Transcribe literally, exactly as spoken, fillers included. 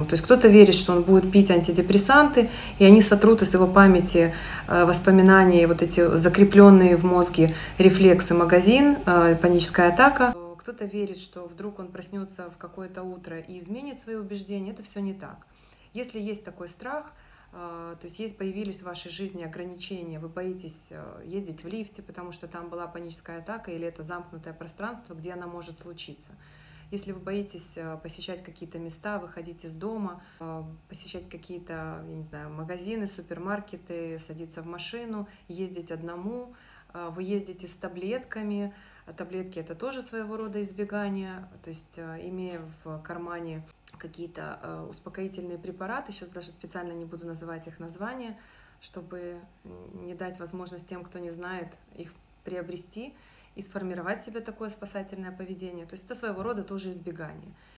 То есть кто-то верит, что он будет пить антидепрессанты, и они сотрут из его памяти э, воспоминания, вот эти закрепленные в мозге рефлексы магазин, э, паническая атака. Кто-то верит, что вдруг он проснется в какое-то утро и изменит свои убеждения. Это все не так. Если есть такой страх, то есть, есть появились в вашей жизни ограничения, вы боитесь ездить в лифте, потому что там была паническая атака, или это замкнутое пространство, где она может случиться. Если вы боитесь посещать какие-то места, выходить из дома, посещать какие-то, я не знаю, магазины, супермаркеты, садиться в машину, ездить одному, вы ездите с таблетками. Таблетки — это тоже своего рода избегание, то есть имея в кармане какие-то успокоительные препараты, сейчас даже специально не буду называть их названия, чтобы не дать возможность тем, кто не знает, их приобрести и сформировать себе такое спасательное поведение. То есть это своего рода тоже избегание.